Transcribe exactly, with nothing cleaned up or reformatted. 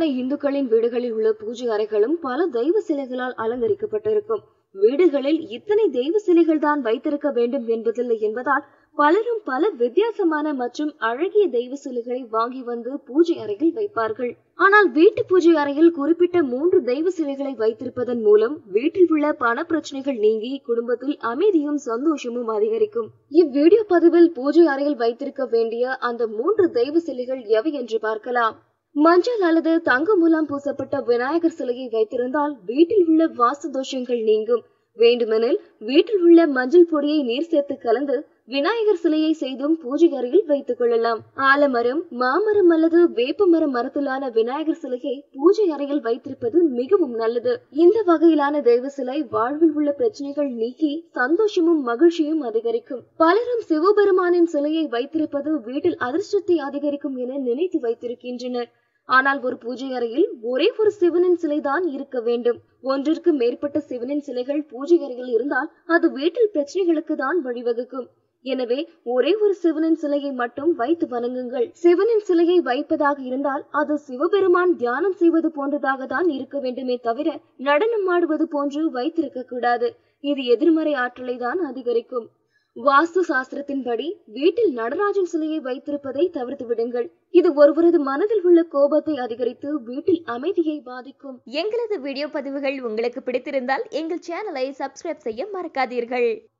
இந்துக்களின் வீடுகளில் உள்ள பூஜை அறைகளும் பல தெய்வ சிலைகளால் அலங்கரிக்கப்பட்டிருக்கும். வீடுகளில் இத்தனை தெய்வ சிலைகள் தான் வைத்திருக்க வேண்டும் என்பதில்லை என்பதால் பலரும் பல வித்தியாசமான மற்றும் அழகிய தெய்வ சிலைகளை வாங்கி வந்து பூஜை அறையில் வைப்பார்கள். ஆனால் வீட்டு பூஜை அறையில் குறிப்பிட்ட மூன்று தெய்வ சிலைகளை வைத்திருப்பதன் மூலம் வீட்டில் உள்ள பண பிரச்சனைகள் நீங்கி குடும்பத்தில் அமைதியும் சந்தோஷமும் அதிகரிக்கும். இவ்வீடியோ பதிவில் பூஜை அறையில் வைத்திருக்க வேண்டிய அந்த மூன்று தெய்வ சிலைகள் எவை என்று பார்க்கலாம். மஞ்சள் அல்லது தங்க மூலம் பூசப்பட்ட விநாயகர் சிலையை வைத்திருந்தால் வீட்டில் உள்ள வாஸ்து தோஷங்கள் நீங்கும். வேண்டுமெனில் வீட்டில் உள்ள மஞ்சள் பொடியை நீர் சேர்த்து கலந்து விநாயகர் சிலையை செய்தும் பூஜை அறையில் வைத்துக் கொள்ளலாம். ஆலமரம், மாமரம் அல்லது வேப்ப மரம் மரத்திலான விநாயகர் சிலையை பூஜை அறையில் வைத்திருப்பது மிகவும் நல்லது. இந்த வகையிலான தெய்வ சிலை வாழ்வில் உள்ள பிரச்சனைகள் நீக்கி சந்தோஷமும் மகிழ்ச்சியும் அதிகரிக்கும். பலரும் சிவபெருமானின் சிலையை வைத்திருப்பது வீட்டில் அதிர்ஷ்டத்தை அதிகரிக்கும் என நினைத்து வைத்திருக்கின்றனர். ஆனால் ஒரு பூஜை அறையில் ஒரே ஒரு சிவனின் சிலைதான் இருக்க வேண்டும். ஒன்றிற்கு மேற்பட்ட சிவனின் சிலைகள் பூஜை அறையில் இருந்தால் அது வீட்டில் பிரச்சனைகளுக்கு தான் வழிவகுக்கும். எனவே ஒரே ஒரு சிவனின் சிலையை மட்டும் வைத்து வணங்குங்கள். சிவனின் சிலையை வைப்பதாக இருந்தால் அது சிவபெருமான் தியானம் செய்வது போன்றதாக தான் இருக்க வேண்டுமே தவிர நடனம் ஆடுவது போன்று வைத்திருக்க கூடாது. இது எதிர்மறை ஆற்றலை தான் அதிகரிக்கும். வாஸ்து சாஸ்திரத்தின்படி வீட்டில் நடராஜன் சிலையை வைத்திருப்பதை தவிர்த்து விடுங்கள். இது ஒருவரது மனதில் உள்ள கோபத்தை அதிகரித்து வீட்டில் அமைதியை பாதிக்கும். எங்களது வீடியோ பதிவுகள் உங்களுக்கு பிடித்திருந்தால் எங்கள் சேனலை சப்ஸ்கிரைப் செய்ய மறக்காதீர்கள்.